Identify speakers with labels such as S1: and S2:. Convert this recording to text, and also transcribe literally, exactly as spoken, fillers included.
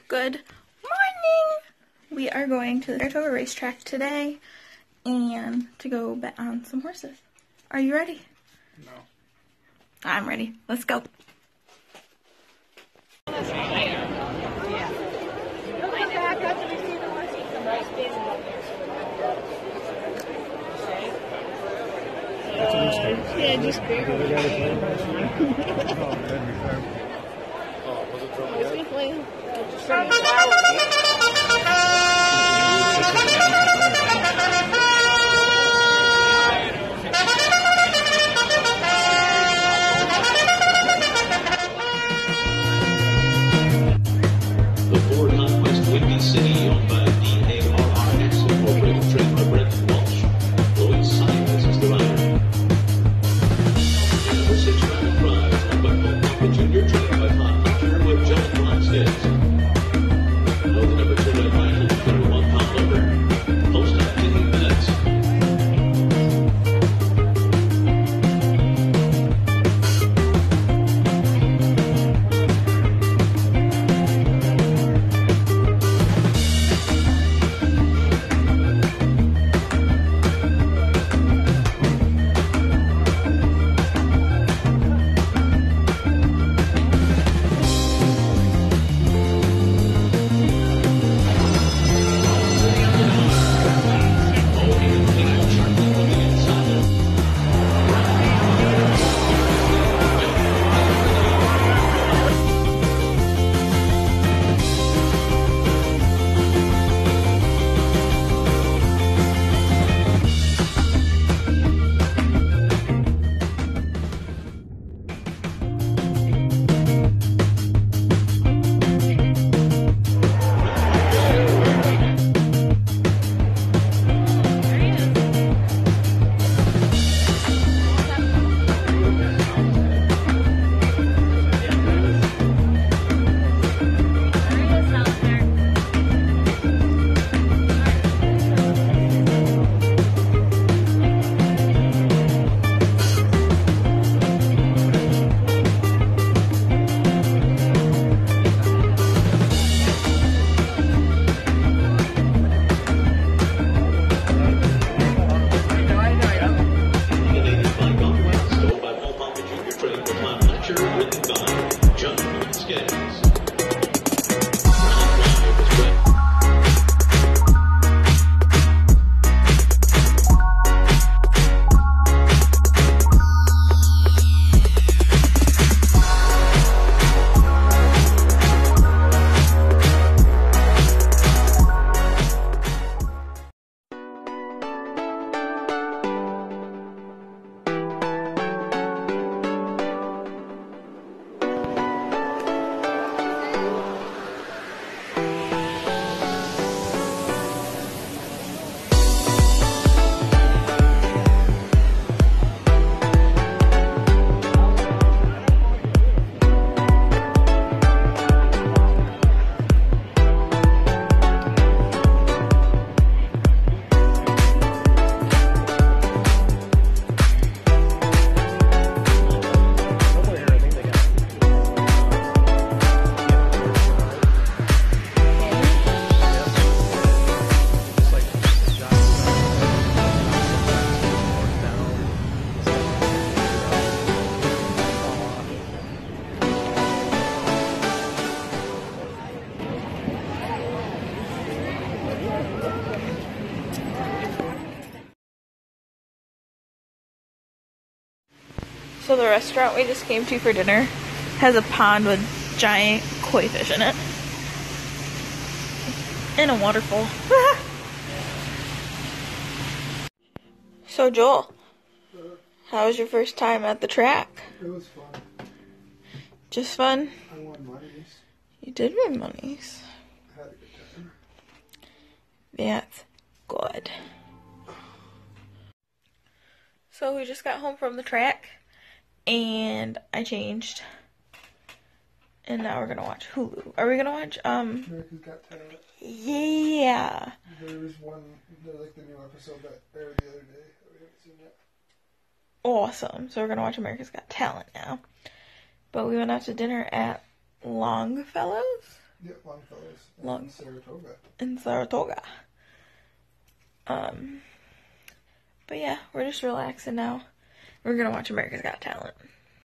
S1: Good morning! We are going to the Saratoga racetrack today and to go bet on some horses. Are you ready?
S2: No.
S1: I'm ready. Let's go.
S3: Yeah, just great.
S4: The Ford Conquest Windy City, owned by D A R R X Incorporated, trained by Brent Walsh. Louis Simons is the rider. Number six, Dragon Prize, owned by Paul Puckett Junior, trained by Todd Hunter with John Bronstead. Know the number two right rider, number one, Tom Lumber. Post time fifteen minutes. Dominated by Gone West, owned by Paul Puckett Junior, trained by Todd Hunter, written by John Bronstead. Round five is Brent.
S1: So the restaurant we just came to for dinner has a pond with giant koi fish in it. And a waterfall. So Joel, how was your first time at the track?
S2: It was fun.
S1: Just fun?
S2: I won monies.
S1: You did win monies.
S2: I had a good time.
S1: That's good. So we just got home from the track and I changed. And now we're gonna watch Hulu. Are we gonna watch um
S2: America's Got Talent.
S1: Yeah.
S2: There was one, like the new episode that aired the other day that we haven't seen yet.
S1: Awesome. So we're gonna watch America's Got Talent now. But we went out to dinner at Longfellow's
S2: Yep, Longfellows. And
S1: Long-
S2: Saratoga.
S1: in Saratoga. Um, but yeah, we're just relaxing now. We're gonna watch America's Got Talent.